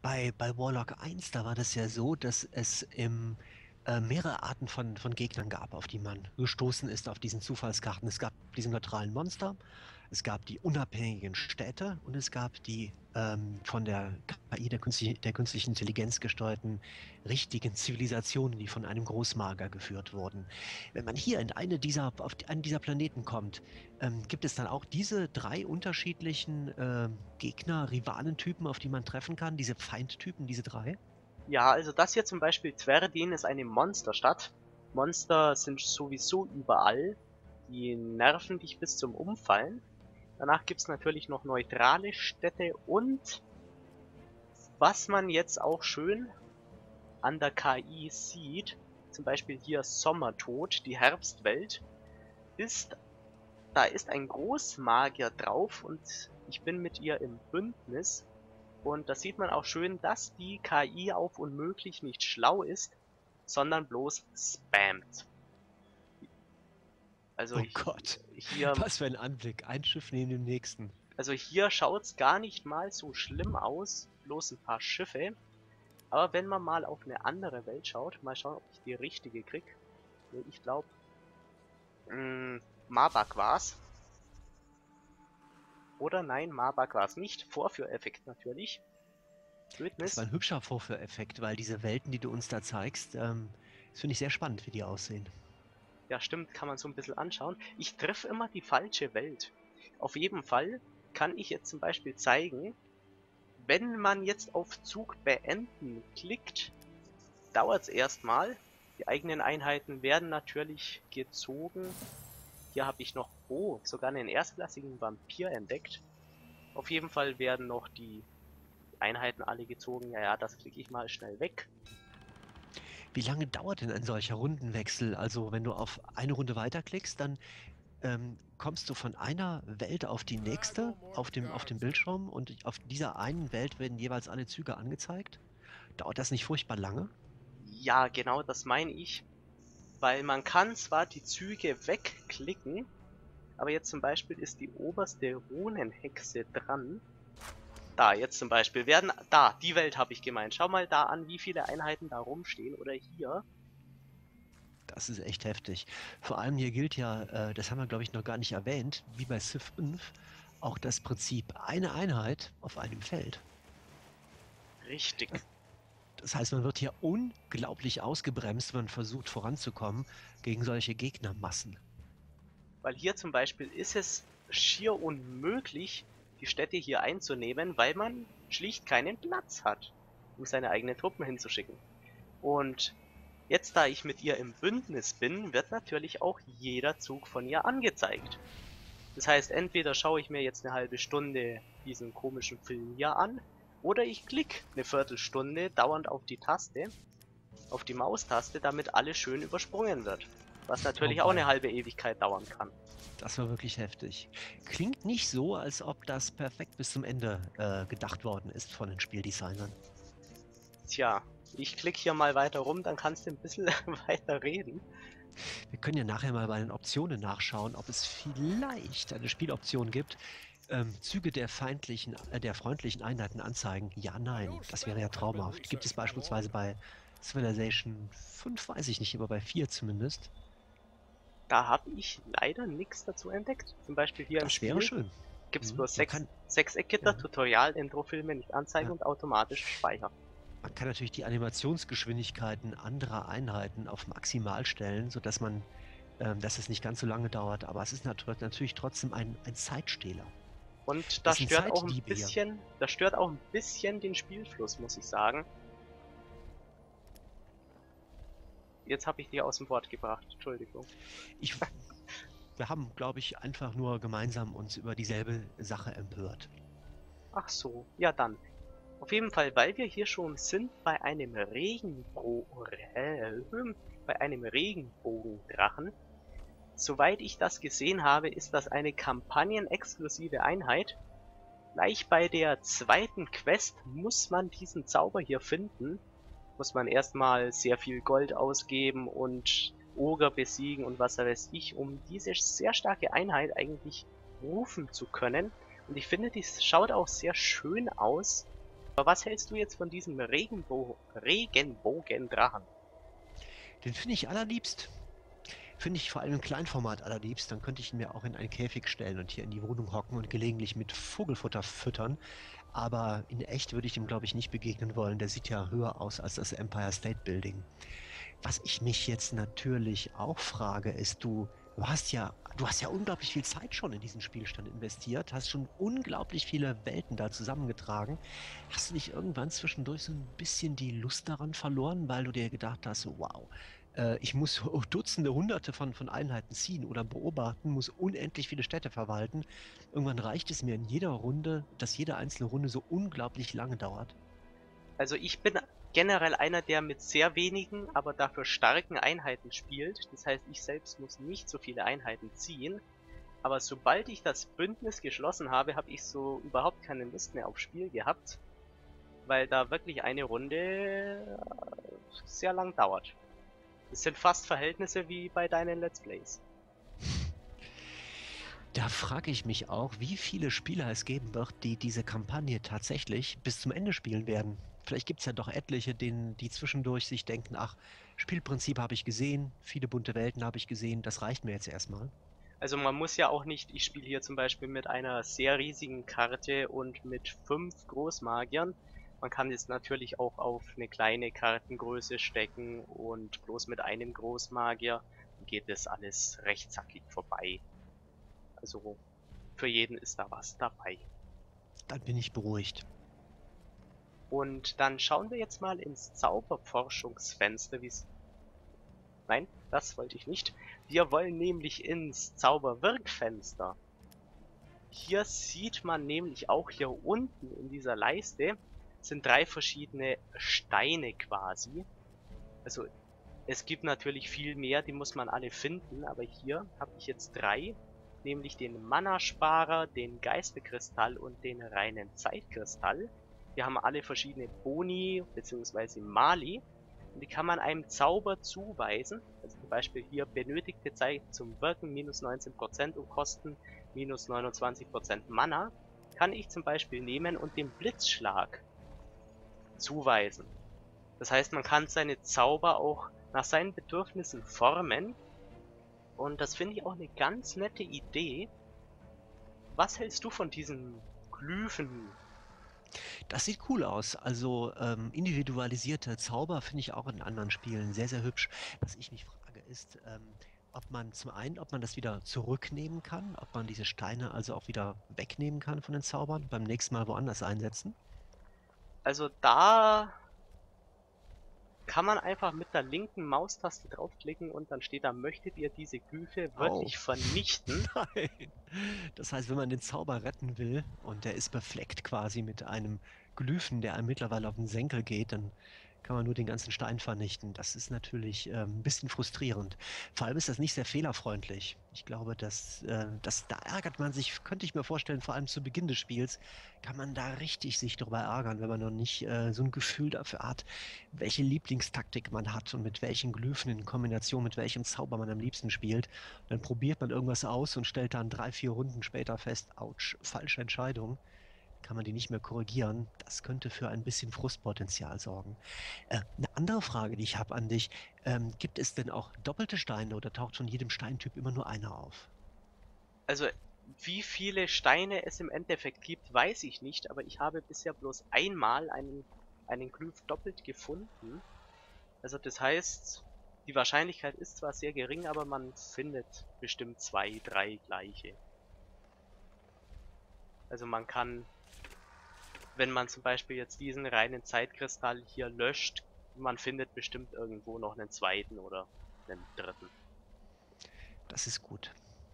Bei Warlock 1, da war das ja so, dass es mehrere Arten von Gegnern gab, auf die man gestoßen ist auf diesen Zufallskarten. Es gab diese neutralen Monster, es gab die unabhängigen Städte und es gab die von der KI, der künstlichen Intelligenz gesteuerten richtigen Zivilisationen, die von einem Großmager geführt wurden. Wenn man hier in einen dieser Planeten kommt, gibt es dann auch diese drei unterschiedlichen Gegner, Rivalentypen, auf die man treffen kann, diese Feindtypen, diese drei? Ja, also das hier zum Beispiel Tverdin ist eine Monsterstadt. Monster sind sowieso überall. Die nerven dich bis zum Umfallen. Danach gibt's natürlich noch neutrale Städte und was man jetzt auch schön an der KI sieht, zum Beispiel hier Sommertod, die Herbstwelt, ist, da ist ein Großmagier drauf und ich bin mit ihr im Bündnis. Und da sieht man auch schön, dass die KI auf unmöglich nicht schlau ist, sondern bloß spammt. Also Oh Gott, hier, was für ein Anblick. Ein Schiff neben dem nächsten. also hier schaut's gar nicht mal so schlimm aus, bloß ein paar Schiffe. Aber wenn man mal auf eine andere Welt schaut, mal schauen, ob ich die richtige krieg. Nee, ich glaube, Marbak war's. Oder nein, Marbak war's nicht. Vorführeffekt natürlich. Das war Wildnis. ein hübscher Vorführeffekt, weil diese Welten, die du uns da zeigst, das finde ich sehr spannend, wie die aussehen. Ja, stimmt, kann man so ein bisschen anschauen. Ich treffe immer die falsche Welt. Auf jeden Fall kann ich jetzt zum Beispiel zeigen, wenn man jetzt auf Zug beenden klickt, dauert es erstmal. Die eigenen Einheiten werden natürlich gezogen. Hier habe ich noch, oh, sogar einen erstklassigen Vampir entdeckt. Auf jeden Fall werden noch die Einheiten alle gezogen. Ja, ja, das klicke ich mal schnell weg. Wie lange dauert denn ein solcher Rundenwechsel? Also, wenn du auf eine Runde weiterklickst, dann kommst du von einer Welt auf die nächste auf dem Bildschirm und auf dieser einen Welt werden jeweils alle Züge angezeigt. Dauert das nicht furchtbar lange? Ja, genau das meine ich. Weil man kann zwar die Züge wegklicken, aber jetzt zum Beispiel ist die oberste Runenhexe dran. Da, jetzt zum Beispiel werden, da, die Welt habe ich gemeint. Schau mal da an, wie viele Einheiten da rumstehen. Oder hier. Das ist echt heftig. Vor allem hier gilt ja, das haben wir, glaube ich, noch gar nicht erwähnt, wie bei Civ 5, auch das Prinzip eine Einheit auf einem Feld. Richtig. Das heißt, man wird hier unglaublich ausgebremst, wenn man versucht voranzukommen gegen solche Gegnermassen. Weil hier zum Beispiel ist es schier unmöglich, die Städte hier einzunehmen, weil man schlicht keinen Platz hat, um seine eigenen Truppen hinzuschicken. Und jetzt, da ich mit ihr im Bündnis bin, wird natürlich auch jeder Zug von ihr angezeigt. Das heißt, entweder schaue ich mir jetzt eine halbe Stunde diesen komischen Film hier an, oder ich klicke eine Viertelstunde dauernd auf die Taste, auf die Maustaste, damit alles schön übersprungen wird. Was Oh natürlich auch eine boy, halbe Ewigkeit dauern kann. das war wirklich heftig. Klingt nicht so, als ob das perfekt bis zum Ende gedacht worden ist von den Spieldesignern. Tja, ich klicke hier mal weiter rum, dann kannst du ein bisschen weiter reden. Wir können ja nachher mal bei den Optionen nachschauen, ob es vielleicht eine Spieloption gibt. Züge der freundlichen Einheiten anzeigen. Ja, nein. Das wäre ja traumhaft. Gibt es beispielsweise bei Civilization 5, weiß ich nicht, aber bei 4 zumindest. Da habe ich leider nichts dazu entdeckt. Zum Beispiel hier im Das wäre Spiel schön. gibt es bloß Man kann, Sechseckgitter, ja, Tutorial, Introfilme nicht anzeigen ja, und automatisch speichern. man kann natürlich die Animationsgeschwindigkeiten anderer Einheiten auf maximal stellen, sodass dass es nicht ganz so lange dauert. Aber es ist natürlich trotzdem ein Zeitstehler. Und Wir sind Zeitdiebe hier. das stört auch ein bisschen den Spielfluss, muss ich sagen. Jetzt habe ich dich aus dem Wort gebracht, Entschuldigung. Ich, wir haben, glaube ich, einfach nur gemeinsam uns über dieselbe Sache empört. Ach so, ja dann. Auf jeden Fall, weil wir hier schon sind bei einem Regenbogendrachen. Soweit ich das gesehen habe, ist das eine kampagnenexklusive Einheit. Gleich bei der zweiten Quest muss man diesen Zauber hier finden. Muss man erstmal sehr viel Gold ausgeben und Oger besiegen und was weiß ich, um diese sehr starke Einheit eigentlich rufen zu können. Und ich finde, die schaut auch sehr schön aus. Aber was hältst du jetzt von diesem Regenbogendrachen? Den finde ich allerliebst. Finde ich vor allem im Kleinformat allerliebst. Dann könnte ich ihn mir auch in einen Käfig stellen und hier in die Wohnung hocken und gelegentlich mit Vogelfutter füttern. Aber in echt würde ich ihm, glaube ich, nicht begegnen wollen. Der sieht ja höher aus als das Empire State Building. Was ich mich jetzt natürlich auch frage, ist, du hast ja unglaublich viel Zeit schon in diesen Spielstand investiert, hast schon unglaublich viele Welten da zusammengetragen. Hast du nicht irgendwann zwischendurch so ein bisschen die Lust daran verloren, weil du dir gedacht hast, wow, ich muss Dutzende, Hunderte von Einheiten ziehen oder beobachten, muss unendlich viele Städte verwalten. Irgendwann reicht es mir in jeder Runde, dass jede einzelne Runde so unglaublich lange dauert. Also ich bin generell einer, der mit sehr wenigen, aber dafür starken Einheiten spielt. Das heißt, ich selbst muss nicht so viele Einheiten ziehen. Aber sobald ich das Bündnis geschlossen habe, habe ich so überhaupt keine Lust mehr auf Spiel gehabt, weil da wirklich eine Runde sehr lang dauert. Das sind fast Verhältnisse wie bei deinen Let's Plays. Da frage ich mich auch, wie viele Spieler es geben wird, die diese Kampagne tatsächlich bis zum Ende spielen werden. Vielleicht gibt es ja doch etliche, die zwischendurch sich denken, ach, Spielprinzip habe ich gesehen, viele bunte Welten habe ich gesehen, das reicht mir jetzt erstmal. Also man muss ja auch nicht, ich spiele hier zum Beispiel mit einer sehr riesigen Karte und mit 5 Großmagiern. Man kann jetzt natürlich auch auf eine kleine Kartengröße stecken und bloß mit einem Großmagier geht das alles recht zackig vorbei. Also für jeden ist da was dabei. Dann bin ich beruhigt. Und dann schauen wir jetzt mal ins Zauberforschungsfenster, wie's. Nein, das wollte ich nicht. Wir wollen nämlich ins Zauberwirkfenster. Hier sieht man nämlich auch hier unten in dieser Leiste sind 3 verschiedene Steine quasi. Also es gibt natürlich viel mehr, die muss man alle finden, aber hier habe ich jetzt 3, nämlich den Mana-Sparer, den Geisterkristall und den reinen Zeitkristall. Die haben alle verschiedene Boni bzw. Mali und die kann man einem Zauber zuweisen. Also zum Beispiel hier benötigte Zeit zum Wirken minus 19% und Kosten minus 29% Mana. Kann ich zum Beispiel nehmen und den Blitzschlag zuweisen. Das heißt, man kann seine Zauber auch nach seinen Bedürfnissen formen. Und das finde ich auch eine ganz nette Idee. Was hältst du von diesen Glyphen? Das sieht cool aus. Also individualisierte Zauber finde ich auch in anderen Spielen sehr, sehr hübsch. Was ich mich frage ist, ob man zum einen, ob man das wieder zurücknehmen kann, ob man diese Steine also auch wieder wegnehmen kann von den Zaubern, beim nächsten Mal woanders einsetzen. Also da kann man einfach mit der linken Maustaste draufklicken und dann steht da, möchtet ihr diese Glyphe Oh, wirklich vernichten? nein. Das heißt, wenn man den Zauber retten will und der ist befleckt quasi mit einem Glyphen, der einem mittlerweile auf den Senkel geht, dann kann man nur den ganzen Stein vernichten. Das ist natürlich ein bisschen frustrierend. Vor allem ist das nicht sehr fehlerfreundlich. Ich glaube, da ärgert man sich, könnte ich mir vorstellen, vor allem zu Beginn des Spiels, kann man da richtig sich drüber ärgern, wenn man noch nicht so ein Gefühl dafür hat, welche Lieblingstaktik man hat und mit welchen Glyphen in Kombination mit welchem Zauber man am liebsten spielt. Dann probiert man irgendwas aus und stellt dann 3, 4 Runden später fest, ouch, falsche Entscheidung. Kann man die nicht mehr korrigieren. Das könnte für ein bisschen Frustpotenzial sorgen. Eine andere Frage, die ich habe an dich. Gibt es denn auch doppelte Steine oder taucht von jedem Steintyp immer nur einer auf? Also wie viele Steine es im Endeffekt gibt, weiß ich nicht, aber ich habe bisher bloß einmal einen Glyph doppelt gefunden. Also das heißt, die Wahrscheinlichkeit ist zwar sehr gering, aber man findet bestimmt 2, 3 gleiche. Also man kann, wenn man zum Beispiel jetzt diesen reinen Zeitkristall hier löscht, man findet bestimmt irgendwo noch einen zweiten oder einen dritten. Das ist gut.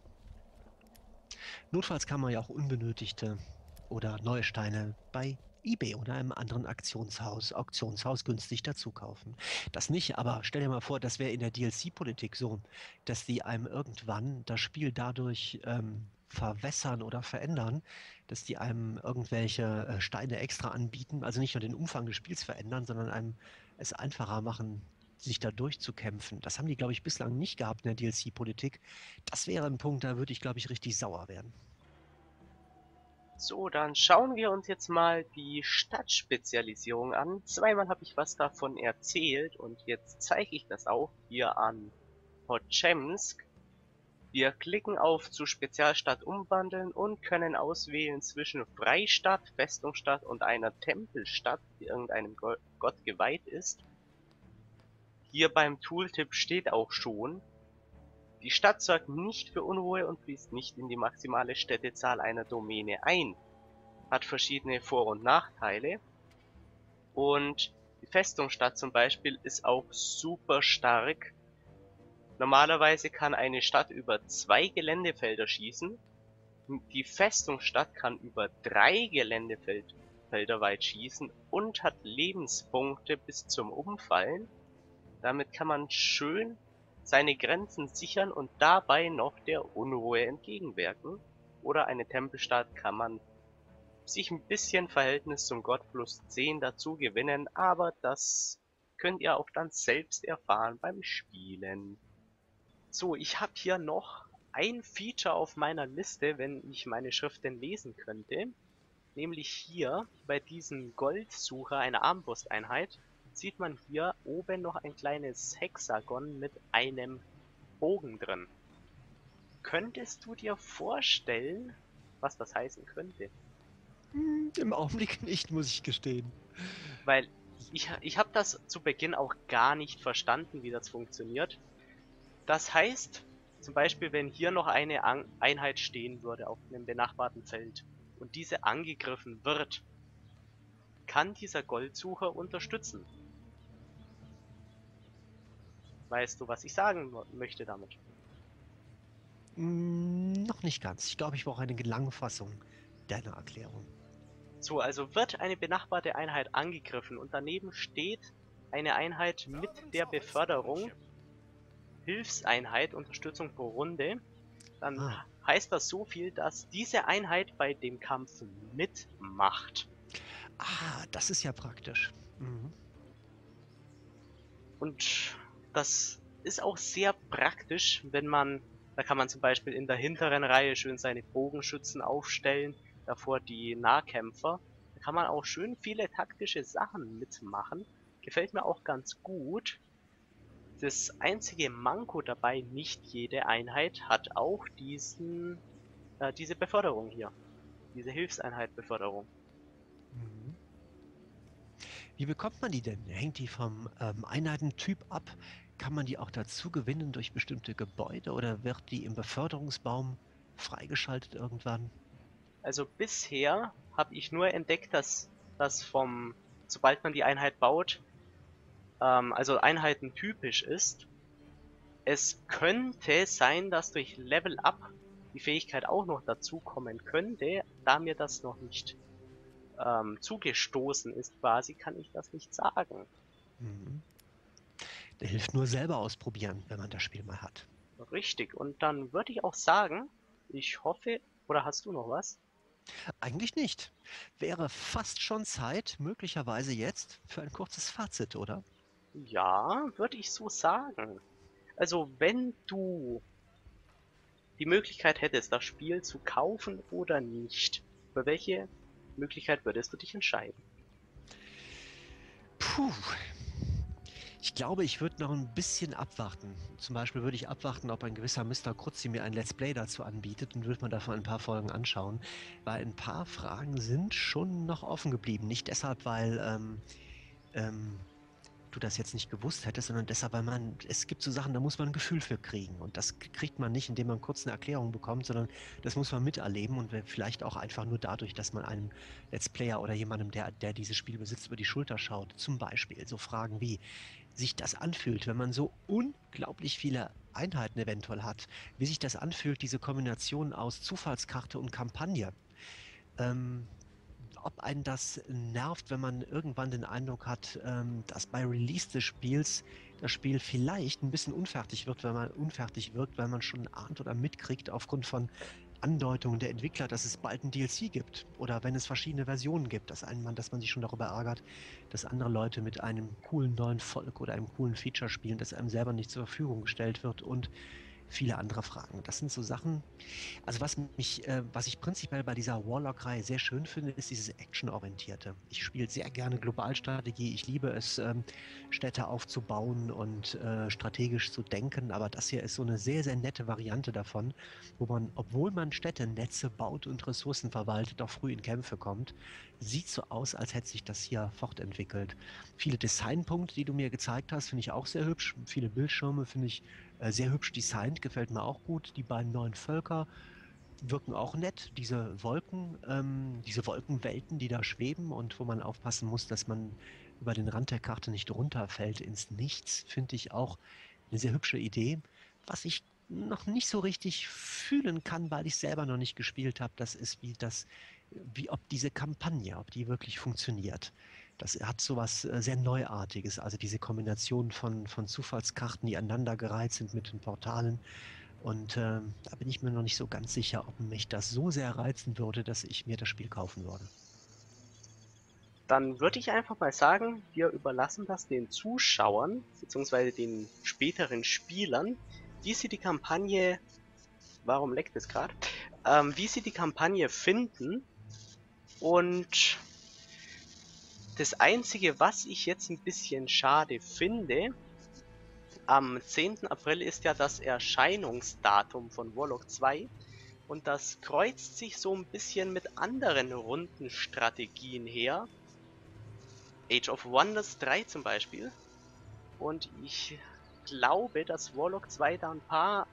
Notfalls kann man ja auch unbenötigte oder neue Steine bei eBay oder einem anderen Auktionshaus günstig dazu kaufen. Das nicht, aber stell dir mal vor, das wäre in der DLC-Politik so, dass die einem irgendwann das Spiel dadurch verwässern oder verändern, dass die einem irgendwelche Steine extra anbieten, also nicht nur den Umfang des Spiels verändern, sondern einem es einfacher machen, sich da durchzukämpfen. Das haben die, glaube ich, bislang nicht gehabt in der DLC-Politik. Das wäre ein Punkt, da würde ich, glaube ich, richtig sauer werden. So, dann schauen wir uns jetzt mal die Stadtspezialisierung an. Zweimal habe ich was davon erzählt und jetzt zeige ich das auch hier an Podchemsk. Wir klicken auf zu Spezialstadt umwandeln und können auswählen zwischen Freistadt, Festungsstadt und einer Tempelstadt, die irgendeinem Gott geweiht ist. Hier beim Tooltip steht auch schon: Die Stadt sorgt nicht für Unruhe und fließt nicht in die maximale Städtezahl einer Domäne ein. Hat verschiedene Vor- und Nachteile. Und die Festungsstadt zum Beispiel ist auch super stark. Normalerweise kann eine Stadt über 2 Geländefelder schießen. Die Festungsstadt kann über 3 Geländefelder weit schießen und hat Lebenspunkte bis zum Umfallen. Damit kann man schön seine Grenzen sichern und dabei noch der Unruhe entgegenwirken. Oder eine Tempelstadt kann man sich ein bisschen Verhältnis zum Gott plus 10 dazu gewinnen, aber das könnt ihr auch dann selbst erfahren beim Spielen. So, ich habe hier noch ein Feature auf meiner Liste, wenn ich meine Schrift denn lesen könnte. Nämlich hier bei diesem Goldsucher, einer Armbrusteinheit, sieht man hier oben noch ein kleines Hexagon mit einem Bogen drin. Könntest du dir vorstellen, was das heißen könnte? Im Augenblick nicht, muss ich gestehen. Weil ich habe das zu Beginn auch gar nicht verstanden, wie das funktioniert. Das heißt, zum Beispiel, wenn hier noch eine Einheit stehen würde auf einem benachbarten Feld und diese angegriffen wird, kann dieser Goldsucher unterstützen. Weißt du, was ich sagen möchte damit? Noch nicht ganz. Ich glaube, ich brauche eine Langfassung deiner Erklärung. So, also wird eine benachbarte Einheit angegriffen und daneben steht eine Einheit mit der Beförderung Hilfseinheit, Unterstützung pro Runde, dann heißt das so viel, dass diese Einheit bei dem Kampf mitmacht. Das ist ja praktisch. Mhm. Und das ist auch sehr praktisch, da kann man zum Beispiel in der hinteren Reihe schön seine Bogenschützen aufstellen, davor die Nahkämpfer. Da kann man auch schön viele taktische Sachen mitmachen. Gefällt mir auch ganz gut. Das einzige Manko dabei, nicht jede Einheit hat auch diese Beförderung hier. Diese Hilfseinheit-Beförderung. Mhm. Wie bekommt man die denn? Hängt die vom Einheitentyp ab? Kann man die auch dazu gewinnen durch bestimmte Gebäude oder wird die im Beförderungsbaum freigeschaltet irgendwann? Also bisher habe ich nur entdeckt, dass sobald man die Einheit baut, also Einheiten typisch ist. Es könnte sein, dass durch Level Up die Fähigkeit auch noch dazu kommen könnte. Da mir das noch nicht zugestoßen ist quasi, kann ich das nicht sagen. Mhm. Der hilft nur selber ausprobieren, wenn man das Spiel mal hat. Richtig. Und dann würde ich auch sagen, ich hoffe, oder hast du noch was? Eigentlich nicht. Wäre fast schon Zeit, möglicherweise jetzt, für ein kurzes Fazit, oder? Ja, würde ich so sagen. Also, wenn du die Möglichkeit hättest, das Spiel zu kaufen oder nicht, für welche Möglichkeit würdest du dich entscheiden? Puh. Ich glaube, ich würde noch ein bisschen abwarten. Zum Beispiel würde ich abwarten, ob ein gewisser Mr. Kruzzi mir ein Let's Play dazu anbietet und würde mir davon ein paar Folgen anschauen, weil ein paar Fragen sind schon noch offen geblieben. Nicht deshalb, weil ähm, du das jetzt nicht gewusst hättest, sondern deshalb, weil es gibt so Sachen, da muss man ein Gefühl für kriegen. Und das kriegt man nicht, indem man kurz eine Erklärung bekommt, sondern das muss man miterleben und vielleicht auch einfach nur dadurch, dass man einem Let's Player oder jemandem, der dieses Spiel besitzt, über die Schulter schaut. Zum Beispiel so Fragen wie sich das anfühlt, wenn man so unglaublich viele Einheiten eventuell hat, wie sich das anfühlt, diese Kombination aus Zufallskarte und Kampagne. Ähm, Ob einen das nervt, wenn man irgendwann den Eindruck hat, dass bei Release des Spiels das Spiel vielleicht ein bisschen unfertig wirkt, weil man schon ahnt oder mitkriegt aufgrund von Andeutungen der Entwickler, dass es bald ein DLC gibt oder wenn es verschiedene Versionen gibt, dass man sich schon darüber ärgert, dass andere Leute mit einem coolen neuen Volk oder einem coolen Feature spielen, das einem selber nicht zur Verfügung gestellt wird und viele andere Fragen. Das sind so Sachen, also was ich prinzipiell bei dieser Warlock-Reihe sehr schön finde, ist dieses Action-Orientierte. Ich spiele sehr gerne Globalstrategie. Ich liebe es, Städte aufzubauen und strategisch zu denken. Aber das hier ist so eine sehr, sehr nette Variante davon, wo man, obwohl man Städtenetze baut und Ressourcen verwaltet, auch früh in Kämpfe kommt. Sieht so aus, als hätte sich das hier fortentwickelt. Viele Designpunkte, die du mir gezeigt hast, finde ich auch sehr hübsch. Viele Bildschirme finde ich sehr hübsch designt, gefällt mir auch gut. Die beiden neuen Völker wirken auch nett. Diese Wolkenwelten, die da schweben und wo man aufpassen muss, dass man über den Rand der Karte nicht runterfällt ins Nichts, finde ich auch eine sehr hübsche Idee. Was ich noch nicht so richtig fühlen kann, weil ich selber noch nicht gespielt habe, das ist wie ob diese Kampagne, ob die wirklich funktioniert. Das hat sowas sehr Neuartiges, also diese Kombination von Zufallskarten, die aneinandergereiht sind mit den Portalen. Und da bin ich mir noch nicht so ganz sicher, ob mich das so sehr reizen würde, dass ich mir das Spiel kaufen würde. Dann würde ich einfach mal sagen, wir überlassen das den Zuschauern, beziehungsweise den späteren Spielern, wie sie die Kampagne, warum leckt es gerade, wie sie die Kampagne finden. Und das Einzige, was ich jetzt ein bisschen schade finde, am 10. April ist ja das Erscheinungsdatum von Warlock 2 und das kreuzt sich so ein bisschen mit anderen Rundenstrategien her. Age of Wonders 3 zum Beispiel. Und ich glaube, dass Warlock 2 da ein paar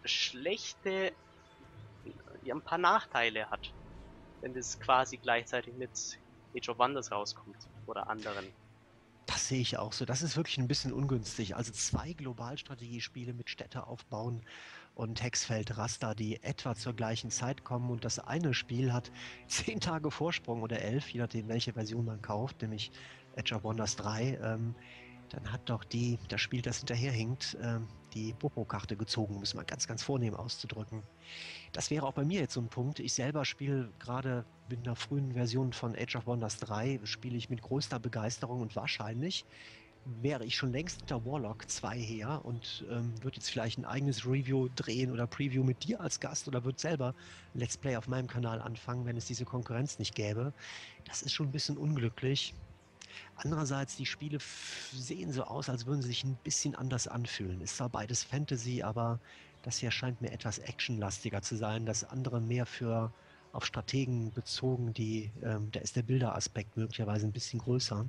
ein paar Nachteile hat, wenn das quasi gleichzeitig mit Age of Wonders rauskommt oder anderen. Das sehe ich auch so. Das ist wirklich ein bisschen ungünstig. Also zwei Globalstrategiespiele mit Städte aufbauen und Hexfeld Raster, die etwa zur gleichen Zeit kommen. Und das eine Spiel hat 10 Tage Vorsprung oder 11, je nachdem, welche Version man kauft, nämlich Age of Wonders 3. Dann hat doch das Spiel, das hinterherhinkt, die Popo-Karte gezogen, um es mal ganz, ganz vornehm auszudrücken. Das wäre auch bei mir jetzt so ein Punkt. Ich selber spiele gerade mit einer frühen Version von Age of Wonders 3, spiele ich mit größter Begeisterung und wahrscheinlich wäre ich schon längst hinter Warlock 2 her und würde jetzt vielleicht ein eigenes Review drehen oder Preview mit dir als Gast oder würde selber Let's Play auf meinem Kanal anfangen, wenn es diese Konkurrenz nicht gäbe. Das ist schon ein bisschen unglücklich. Andererseits, die Spiele sehen so aus, als würden sie sich ein bisschen anders anfühlen. Ist zwar beides Fantasy, aber das hier scheint mir etwas actionlastiger zu sein. Das andere mehr für auf Strategen bezogen, da ist der Bilderaspekt möglicherweise ein bisschen größer.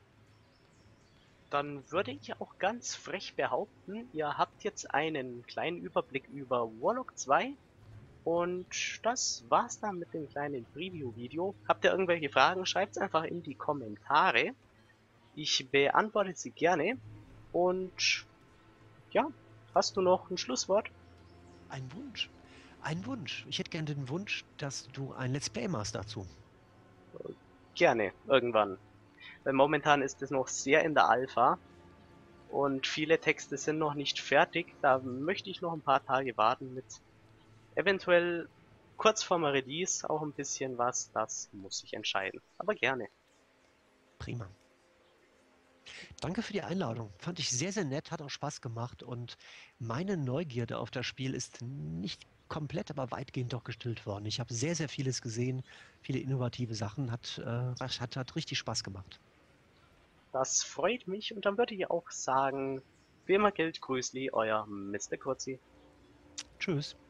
Dann würde ich auch ganz frech behaupten, ihr habt jetzt einen kleinen Überblick über Warlock 2 und das war's dann mit dem kleinen Preview-Video. Habt ihr irgendwelche Fragen, schreibt's einfach in die Kommentare. Ich beantworte sie gerne. Und ja, hast du noch ein Schlusswort? Ein Wunsch. Ein Wunsch. Ich hätte gerne den Wunsch, dass du ein Let's Play machst dazu. Gerne, irgendwann. Weil momentan ist es noch sehr in der Alpha und viele Texte sind noch nicht fertig. Da möchte ich noch ein paar Tage warten mit eventuell kurz vorm Release auch ein bisschen was. Das muss ich entscheiden. Aber gerne. Prima. Danke für die Einladung. Fand ich sehr, sehr nett, hat auch Spaß gemacht und meine Neugierde auf das Spiel ist nicht komplett, aber weitgehend doch gestillt worden. Ich habe sehr, sehr vieles gesehen, viele innovative Sachen, hat richtig Spaß gemacht. Das freut mich und dann würde ich auch sagen, wie immer gilt, Grüßli, euer Mr. Kurzi. Tschüss.